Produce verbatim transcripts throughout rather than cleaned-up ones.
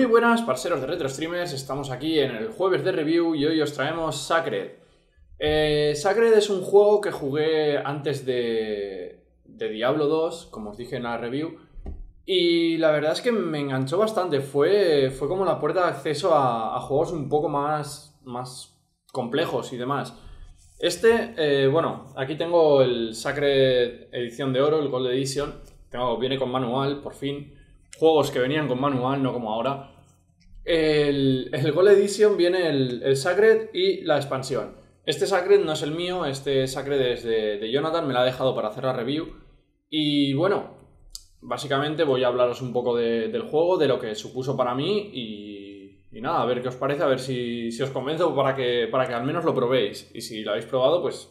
Muy buenas, parceros de Retro Streamers, estamos aquí en el jueves de review y hoy os traemos Sacred. Eh, Sacred es un juego que jugué antes de, de Diablo dos, como os dije en la review, y la verdad es que me enganchó bastante. Fue, fue como la puerta de acceso a, a juegos un poco más, más complejos y demás. Este, eh, bueno, aquí tengo el Sacred edición de oro, el Gold Edition. Tengo, viene con manual, por fin. Juegos que venían con manual, no como ahora. El, el Gold Edition viene el, el Sacred y la expansión. Este Sacred no es el mío, este Sacred es de, de Jonathan, me lo ha dejado para hacer la review. Y bueno, básicamente voy a hablaros un poco de, del juego, de lo que supuso para mí y, y nada, a ver qué os parece, a ver si, si os convenzo para que, para que al menos lo probéis. Y si lo habéis probado, pues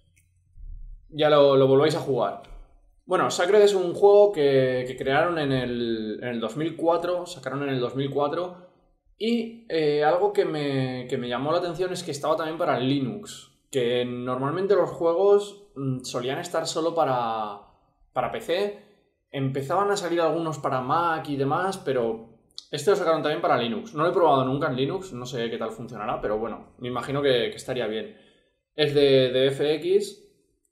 ya lo, lo volváis a jugar. Bueno, Sacred es un juego que, que crearon en el, en el dos mil cuatro, sacaron en el dos mil cuatro, y eh, algo que me, que me llamó la atención es que estaba también para Linux, que normalmente los juegos mmm, solían estar solo para, para P C, empezaban a salir algunos para Mac y demás, pero este lo sacaron también para Linux. No lo he probado nunca en Linux, no sé qué tal funcionará, pero bueno, me imagino que, que estaría bien. Es de, de F X.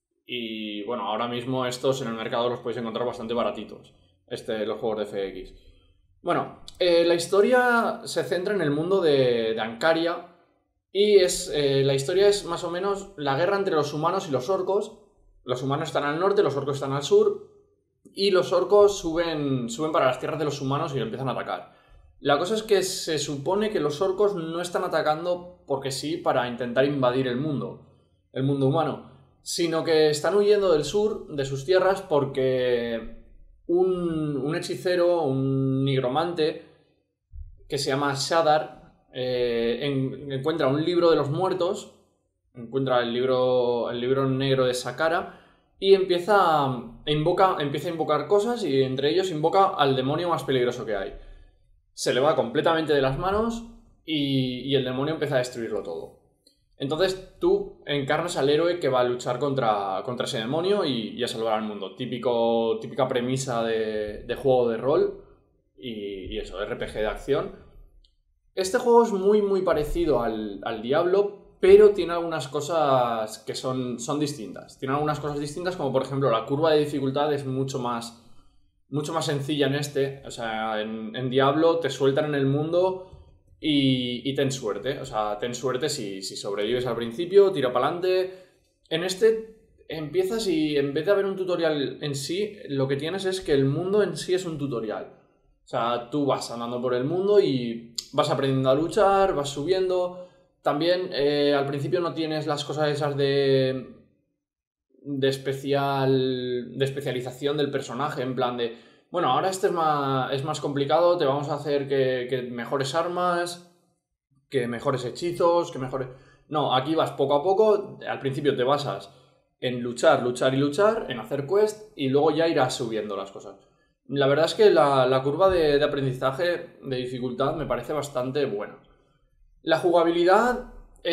Y bueno, ahora mismo estos en el mercado los podéis encontrar bastante baratitos, este, los juegos de F X. Bueno, eh, la historia se centra en el mundo de, de Ancaria y es, eh, la historia es más o menos la guerra entre los humanos y los orcos. Los humanos están al norte, los orcos están al sur y los orcos suben, suben para las tierras de los humanos y empiezan a atacar. La cosa es que se supone que los orcos no están atacando porque sí para intentar invadir el mundo, el mundo humano, sino que están huyendo del sur, de sus tierras, porque un, un hechicero, un nigromante, que se llama Shadar, eh, en, encuentra un libro de los muertos, encuentra el libro, el libro negro de Saqqara, y empieza a, invoca, empieza a invocar cosas, y entre ellos invoca al demonio más peligroso que hay. Se le va completamente de las manos, y, y el demonio empieza a destruirlo todo. Entonces tú encarnas al héroe que va a luchar contra, contra ese demonio y, y a salvar al mundo. Típico, típica premisa de, de juego de rol y, y eso, R P G de acción. Este juego es muy muy parecido al, al Diablo, pero tiene algunas cosas que son, son distintas. Tiene algunas cosas distintas, como por ejemplo la curva de dificultad es mucho más, mucho más sencilla en este. O sea, en, en Diablo te sueltan en el mundo Y, y ten suerte, o sea, ten suerte si, si sobrevives al principio, tira para adelante. En este empiezas y en vez de haber un tutorial en sí, lo que tienes es que el mundo en sí es un tutorial. O sea, tú vas andando por el mundo y vas aprendiendo a luchar, vas subiendo. También eh, al principio no tienes las cosas esas de, de, especial, de especialización del personaje, en plan de... Bueno, ahora este es más, es más complicado, te vamos a hacer que, que mejores armas, que mejores hechizos, que mejores... No, aquí vas poco a poco, al principio te basas en luchar, luchar y luchar, en hacer quest y luego ya irás subiendo las cosas. La verdad es que la, la curva de, de aprendizaje, de dificultad, me parece bastante buena. La jugabilidad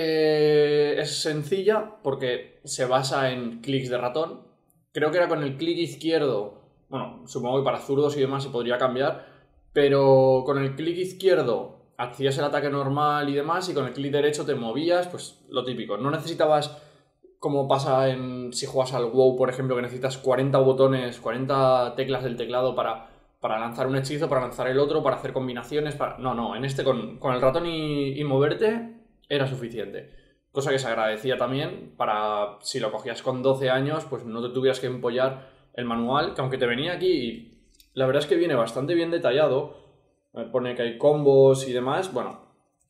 eh, es sencilla porque se basa en clics de ratón. Creo que era con el clic izquierdo... Bueno, supongo que para zurdos y demás se podría cambiar, pero con el clic izquierdo hacías el ataque normal y demás, y con el clic derecho te movías, pues lo típico. No necesitabas, como pasa en si juegas al WoW, por ejemplo, que necesitas cuarenta botones, cuarenta teclas del teclado para, para lanzar un hechizo, para lanzar el otro, para hacer combinaciones, para... No, no, en este con, con el ratón y, y moverte era suficiente. Cosa que se agradecía también para, si lo cogías con doce años, pues no te tuvieras que empollar el manual, que aunque te venía aquí, y la verdad es que viene bastante bien detallado, me pone que hay combos y demás, bueno,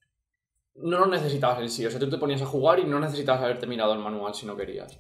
no lo necesitabas en sí, o sea, tú te ponías a jugar y no necesitabas haberte mirado el manual si no querías.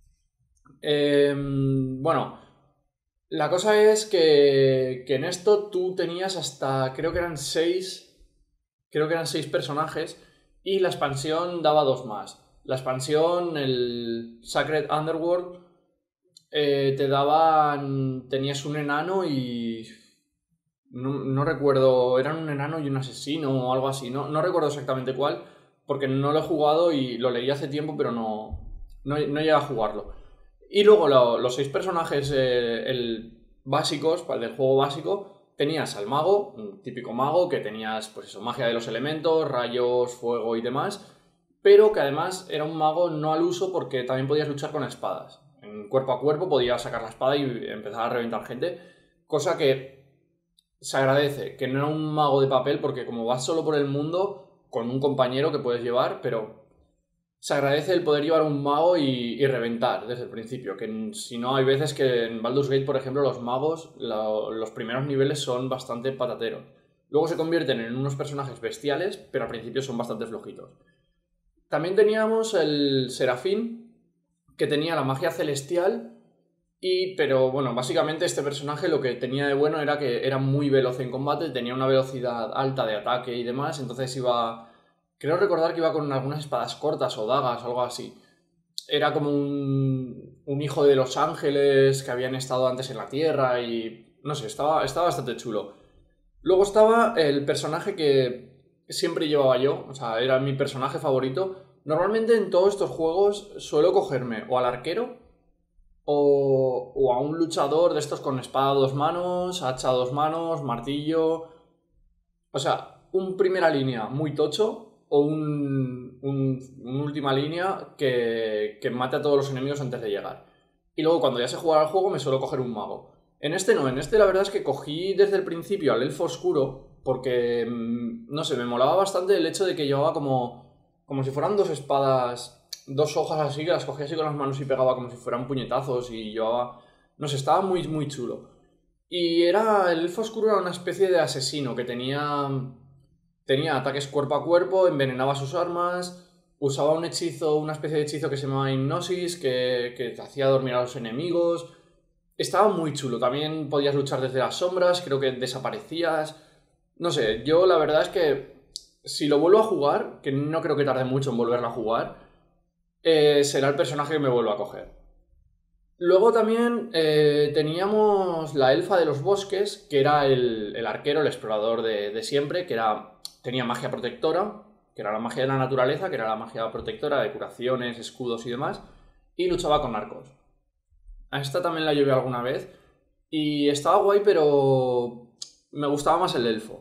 Eh, bueno, la cosa es que, que en esto tú tenías hasta, creo que eran seis, creo que eran seis personajes, y la expansión daba dos más. La expansión, el Sacred Underworld, Eh, te daban... Tenías un enano y... No, no recuerdo... Eran un enano y un asesino o algo así. No, no recuerdo exactamente cuál, porque no lo he jugado y lo leí hace tiempo, pero no... No, no llegué a jugarlo. Y luego lo, los seis personajes eh, el básicos, el del juego básico, tenías al mago, un típico mago, que tenías, pues eso, magia de los elementos, rayos, fuego y demás, pero que además era un mago no al uso porque también podías luchar con espadas. En cuerpo a cuerpo podías sacar la espada y empezar a reventar gente, cosa que se agradece, que no era un mago de papel porque como vas solo por el mundo, con un compañero que puedes llevar, pero se agradece el poder llevar un mago y, y reventar desde el principio, que si no hay veces que en Baldur's Gate, por ejemplo, los magos, la, los primeros niveles son bastante patateros. Luego se convierten en unos personajes bestiales, pero al principio son bastante flojitos. También teníamos el Serafín, que tenía la magia celestial, y, pero bueno, básicamente este personaje lo que tenía de bueno era que era muy veloz en combate, tenía una velocidad alta de ataque y demás, entonces iba... Creo recordar que iba con algunas espadas cortas o dagas o algo así. Era como un, un hijo de los ángeles que habían estado antes en la Tierra y... No sé, estaba, estaba bastante chulo. Luego estaba el personaje que siempre llevaba yo, o sea, era mi personaje favorito. Normalmente en todos estos juegos suelo cogerme o al arquero o, o a un luchador de estos con espada a dos manos, hacha a dos manos, martillo... O sea, un primera línea muy tocho o un, un, un última línea que, que mate a todos los enemigos antes de llegar. Y luego cuando ya sé jugar al juego me suelo coger un mago. En este no, en este la verdad es que cogí desde el principio al elfo oscuro porque, no sé, me molaba bastante el hecho de que llevaba como, como si fueran dos espadas, dos hojas así, que las cogía así con las manos y pegaba como si fueran puñetazos y llevaba... No sé, estaba muy, muy chulo. Y era, el elfo oscuro era una especie de asesino que tenía... Tenía ataques cuerpo a cuerpo, envenenaba sus armas, usaba un hechizo, una especie de hechizo que se llamaba hipnosis, que, que te hacía dormir a los enemigos. Estaba muy chulo, también podías luchar desde las sombras, creo que desaparecías. No sé, yo la verdad es que si lo vuelvo a jugar, que no creo que tarde mucho en volverlo a jugar, eh, será el personaje que me vuelva a coger. Luego también eh, teníamos la elfa de los bosques, que era el, el arquero, el explorador de, de siempre, que era, tenía magia protectora, que era la magia de la naturaleza, que era la magia protectora de curaciones, escudos y demás, y luchaba con arcos. A esta también la llevé alguna vez, y estaba guay, pero me gustaba más el elfo.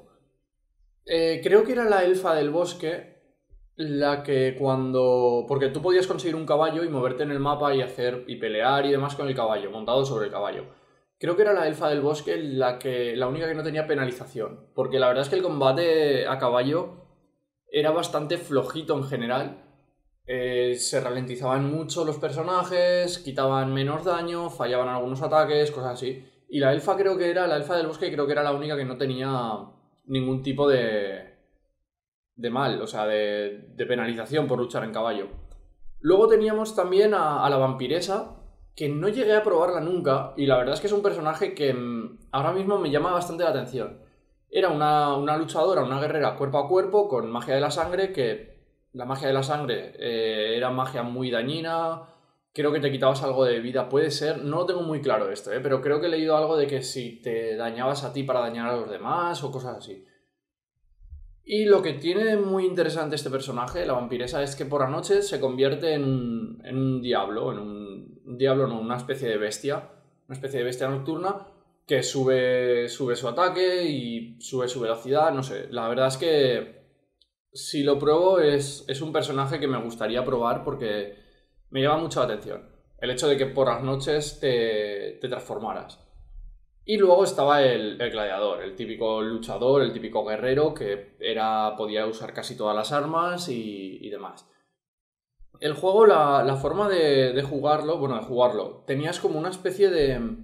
Eh, creo que era la elfa del bosque la que cuando... Porque tú podías conseguir un caballo y moverte en el mapa y hacer y pelear y demás con el caballo, montado sobre el caballo. Creo que era la elfa del bosque la que la única que no tenía penalización, porque la verdad es que el combate a caballo era bastante flojito en general. Eh, se ralentizaban mucho los personajes, quitaban menos daño, fallaban algunos ataques, cosas así. Y la elfa creo que era, la elfa del bosque creo que era la única que no tenía ningún tipo de de mal, o sea, de, de penalización por luchar en caballo. Luego teníamos también a, a la vampiresa, que no llegué a probarla nunca, y la verdad es que es un personaje que mmm, ahora mismo me llama bastante la atención. Era una, una luchadora, una guerrera cuerpo a cuerpo, con magia de la sangre, que la magia de la sangre eh, era magia muy dañina, creo que te quitabas algo de vida, puede ser, no lo tengo muy claro esto, eh, pero creo que he leído algo de que si te dañabas a ti para dañar a los demás o cosas así. Y lo que tiene muy interesante este personaje, la vampiresa, es que por la noche se convierte en un, en un diablo, en un, un diablo, no, una especie de bestia, una especie de bestia nocturna que sube, sube su ataque y sube su velocidad, no sé, la verdad es que si lo pruebo es, es un personaje que me gustaría probar porque me llama mucho la atención, el hecho de que por las noches te, te transformaras. Y luego estaba el, el gladiador, el típico luchador, el típico guerrero que era, podía usar casi todas las armas y, y demás. El juego, la, la forma de, de jugarlo, bueno, de jugarlo, tenías como una especie de,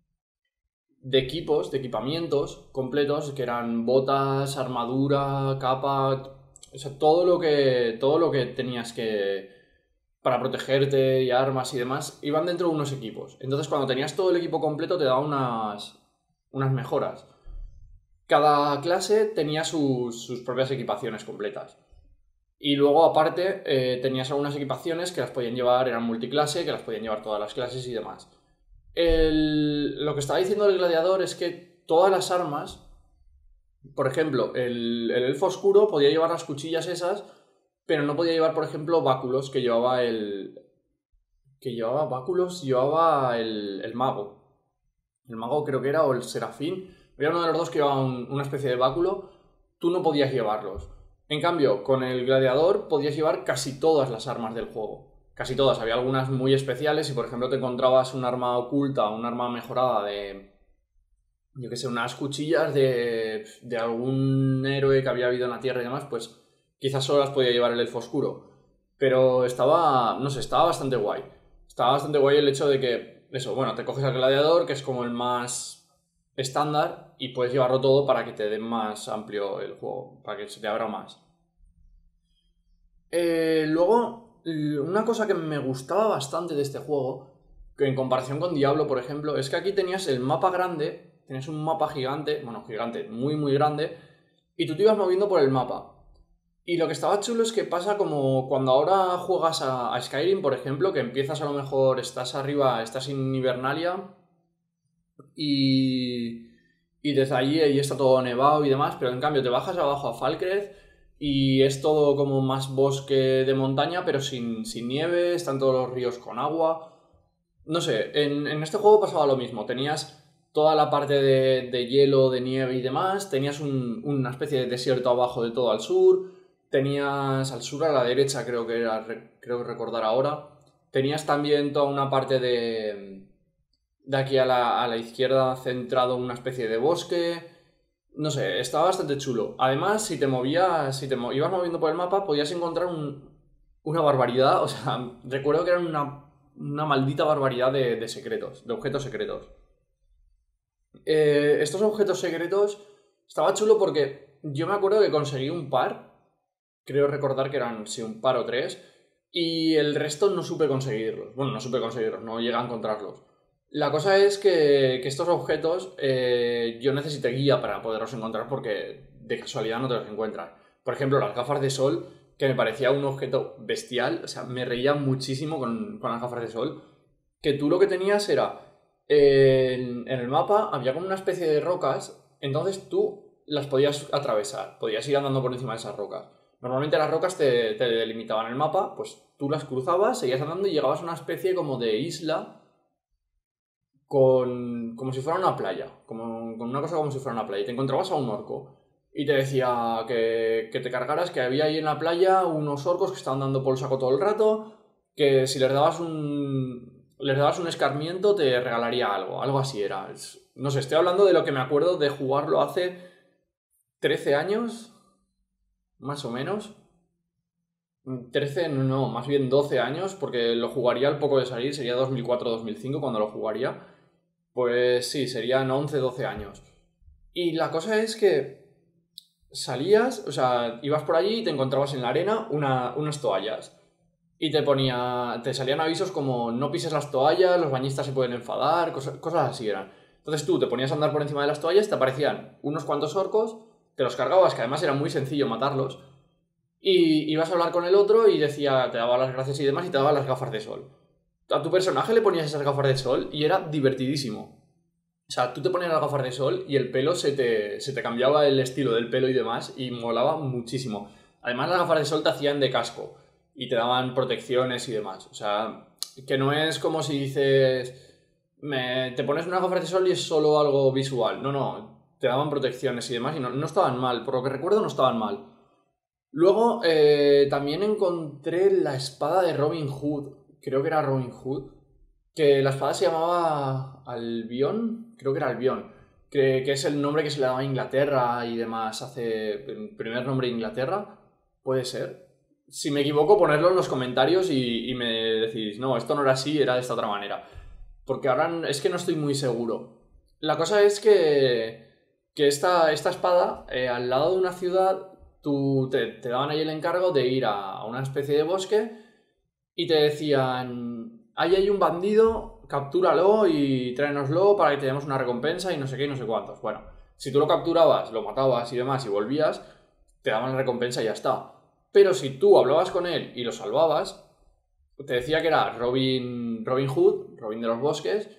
de equipos, de equipamientos completos que eran botas, armadura, capa, o sea, todo lo que, todo lo que tenías que para protegerte y armas y demás, iban dentro de unos equipos. Entonces, cuando tenías todo el equipo completo, te daba unas, unas mejoras. Cada clase tenía sus, sus propias equipaciones completas. Y luego, aparte, eh, tenías algunas equipaciones que las podían llevar, eran multiclase, que las podían llevar todas las clases y demás. El, lo que estaba diciendo el gladiador es que todas las armas, por ejemplo, el, el elfo oscuro podía llevar las cuchillas esas, pero no podía llevar, por ejemplo, báculos que llevaba el... Que llevaba báculos, llevaba el, el mago. El mago creo que era, o el serafín. había uno de los dos que llevaba un, una especie de báculo, tú no podías llevarlos. En cambio, con el gladiador podías llevar casi todas las armas del juego. Casi todas, había algunas muy especiales. Si por ejemplo te encontrabas un arma oculta, un arma mejorada de, yo que sé, unas cuchillas de, de algún héroe que había habido en la Tierra y demás, pues quizás solo las podía llevar el elfo oscuro. Pero estaba, no sé, estaba bastante guay. Estaba bastante guay el hecho de que, eso, bueno, te coges al gladiador, que es como el más estándar, y puedes llevarlo todo para que te dé más amplio el juego, para que se te abra más. Eh, luego, una cosa que me gustaba bastante de este juego, que en comparación con Diablo, por ejemplo, es que aquí tenías el mapa grande, tenías un mapa gigante, bueno, gigante, muy muy grande, y tú te ibas moviendo por el mapa. Y lo que estaba chulo es que pasa como cuando ahora juegas a, a Skyrim, por ejemplo, que empiezas a lo mejor, estás arriba, estás en Invernalia y, y desde allí ahí está todo nevado y demás, pero en cambio te bajas abajo a Falkreath y es todo como más bosque de montaña, pero sin, sin nieve, están todos los ríos con agua. No sé, en, en este juego pasaba lo mismo, tenías toda la parte de, de hielo, de nieve y demás, tenías un, una especie de desierto abajo de todo al sur. Tenías al sur a la derecha, creo que era, creo recordar ahora. Tenías también toda una parte de, de aquí a la, a la izquierda centrado una especie de bosque. No sé, estaba bastante chulo. Además, si te movías, si te mo- ibas moviendo por el mapa, podías encontrar un, una barbaridad. O sea, recuerdo que eran una, una maldita barbaridad de, de secretos, de objetos secretos. Eh, estos objetos secretos estaba chulo porque yo me acuerdo que conseguí un par. Creo recordar que eran, sí, un par o tres. Y el resto no supe conseguirlos. Bueno, no supe conseguirlos, no llegué a encontrarlos. La cosa es que, que estos objetos eh, yo necesité guía para poderlos encontrar porque de casualidad no te los encuentras. Por ejemplo, las gafas de sol, que me parecía un objeto bestial. O sea, me reía muchísimo con, con las gafas de sol. Que tú lo que tenías era... eh, en, en el mapa había como una especie de rocas. Entonces tú las podías atravesar. Podías ir andando por encima de esas rocas. Normalmente las rocas te, te delimitaban el mapa, pues tú las cruzabas, seguías andando y llegabas a una especie como de isla con, como si fuera una playa, como, con una cosa como si fuera una playa. Y te encontrabas a un orco y te decía que, que te cargaras, que había ahí en la playa unos orcos que estaban dando por el saco todo el rato, que si les dabas un, les dabas un escarmiento te regalaría algo, algo así era. Es- no sé, estoy hablando de lo que me acuerdo de jugarlo hace trece años, más o menos. Trece no, no, más bien doce años, porque lo jugaría al poco de salir, sería dos mil cuatro dos mil cinco cuando lo jugaría. Pues sí, serían once doce años. Y la cosa es que salías, o sea, ibas por allí y te encontrabas en la arena una- unas toallas. Y te ponía, te salían avisos como no pises las toallas, los bañistas se pueden enfadar, cosas, cosas así eran. Entonces tú te ponías a andar por encima de las toallas, te aparecían unos cuantos orcos, te los cargabas, que además era muy sencillo matarlos. Y ibas a hablar con el otro y decía, te daba las gracias y demás y te daba las gafas de sol. A tu personaje le ponías esas gafas de sol y era divertidísimo. O sea, tú te ponías las gafas de sol y el pelo se te, se te cambiaba el estilo del pelo y demás y molaba muchísimo. Además las gafas de sol te hacían de casco y te daban protecciones y demás. O sea, que no es como si dices, me, te pones unas gafas de sol y es solo algo visual. No, no, te daban protecciones y demás y no, no estaban mal. Por lo que recuerdo no estaban mal. Luego eh, también encontré la espada de Robin Hood, creo que era Robin Hood, que la espada se llamaba Albion, creo que era Albion, que, que es el nombre que se le daba a Inglaterra y demás, hace el primer nombre de Inglaterra, puede ser. Si me equivoco, ponedlo en los comentarios y, y me decís, no, esto no era así, era de esta otra manera. Porque ahora es que no estoy muy seguro. La cosa es que, que esta, esta espada, eh, al lado de una ciudad, tú te, te daban ahí el encargo de ir a, a una especie de bosque y te decían, ahí hay un bandido, captúralo y tráenoslo para que te demos una recompensa y no sé qué y no sé cuántos. Bueno, si tú lo capturabas, lo matabas y demás y volvías, te daban la recompensa y ya está. Pero si tú hablabas con él y lo salvabas, te decía que era Robin, Robin Hood, Robin de los Bosques,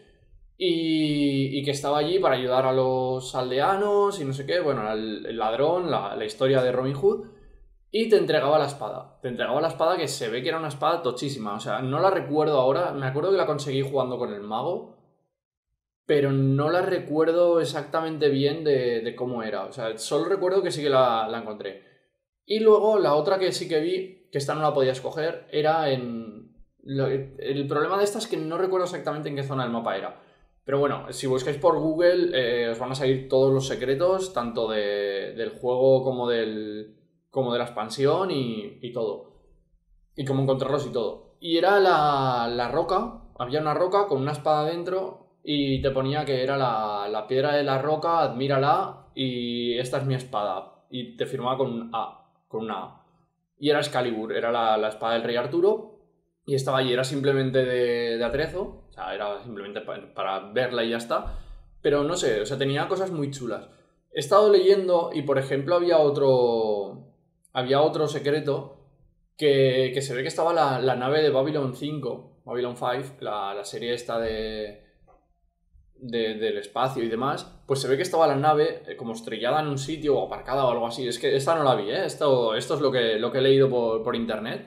y, y que estaba allí para ayudar a los aldeanos y no sé qué, bueno, el, el ladrón, la, la historia de Robin Hood, y te entregaba la espada. Te entregaba la espada que se ve que era una espada tochísima, o sea, no la recuerdo ahora, me acuerdo que la conseguí jugando con el mago, pero no la recuerdo exactamente bien de, de cómo era. O sea, solo recuerdo que sí que la, la encontré. Y luego la otra que sí que vi, que esta no la podía escoger, era en... Lo, el problema de esta es que no recuerdo exactamente en qué zona del mapa era. Pero bueno, si buscáis por Google eh, os van a salir todos los secretos, tanto de, del juego como, del, como de la expansión y, y todo. Y cómo encontrarlos y todo. Y era la, la roca, había una roca con una espada dentro y te ponía que era la, la piedra de la roca, admírala y esta es mi espada. Y te firmaba con un A, con una A. Y era Excalibur, era la, la espada del rey Arturo. Y estaba allí, era simplemente de, de atrezo, o sea, era simplemente para, para verla y ya está. Pero no sé, o sea, tenía cosas muy chulas. He estado leyendo y, por ejemplo, había otro, había otro secreto que, que se ve que estaba la, la nave de Babylon cinco, Babylon cinco, la, la serie esta de, de, del espacio y demás. Pues se ve que estaba la nave como estrellada en un sitio o aparcada o algo así. Es que esta no la vi, ¿eh? Esto, esto es lo que, lo que he leído por, por internet.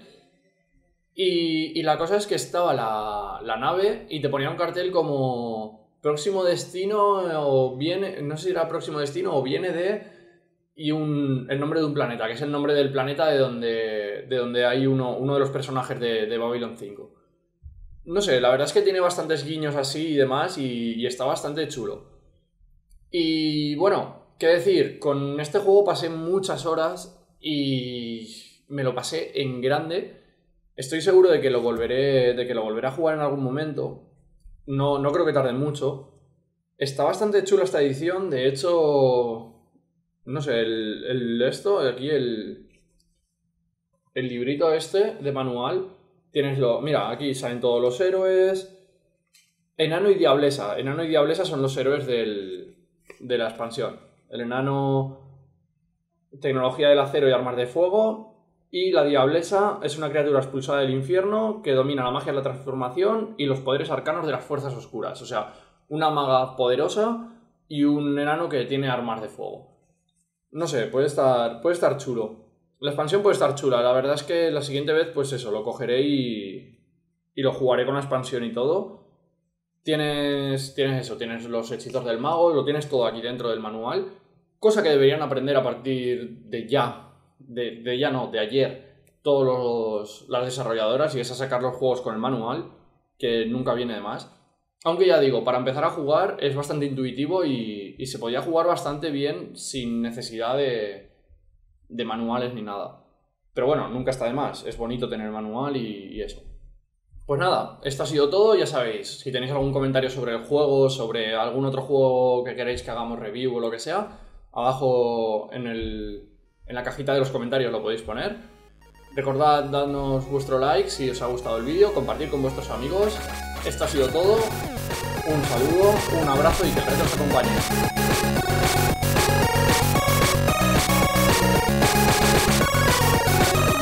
Y, y la cosa es que estaba la, la nave y te ponía un cartel como próximo destino o viene, no sé si era próximo destino o viene de, y un, el nombre de un planeta, que es el nombre del planeta de donde, de donde hay uno, uno de los personajes de, de Babylon cinco. No sé, la verdad es que tiene bastantes guiños así y demás y, y está bastante chulo. Y bueno, qué decir, con este juego pasé muchas horas y me lo pasé en grande. Estoy seguro de que lo volveré, de que lo volveré a jugar en algún momento. No, no creo que tarde mucho. Está bastante chula esta edición. De hecho, no sé, el, el esto, aquí el, el librito este de manual. Tienes lo, mira, aquí salen todos los héroes. Enano y Diablesa. Enano y Diablesa son los héroes del, de la expansión. El enano, tecnología del acero y armas de fuego. Y la Diablesa es una criatura expulsada del infierno que domina la magia de la transformación y los poderes arcanos de las fuerzas oscuras. O sea, una maga poderosa y un enano que tiene armas de fuego. No sé, puede estar, puede estar chulo. La expansión puede estar chula. La verdad es que la siguiente vez, pues eso, lo cogeré y, y lo jugaré con la expansión y todo. Tienes, tienes eso, tienes los hechizos del mago, lo tienes todo aquí dentro del manual. Cosa que deberían aprender a partir de ya. De, de ya no, de ayer, todos los, las desarrolladoras, y es a sacar los juegos con el manual, que nunca viene de más. Aunque ya digo, para empezar a jugar es bastante intuitivo y, y se podía jugar bastante bien sin necesidad de, de manuales ni nada. Pero bueno, nunca está de más, es bonito tener manual y, y eso. Pues nada, esto ha sido todo, ya sabéis, si tenéis algún comentario sobre el juego, sobre algún otro juego que queréis que hagamos review o lo que sea, abajo en el... en la cajita de los comentarios lo podéis poner. Recordad darnos vuestro like si os ha gustado el vídeo, compartir con vuestros amigos. Esto ha sido todo. Un saludo, un abrazo y que el reto os acompañe.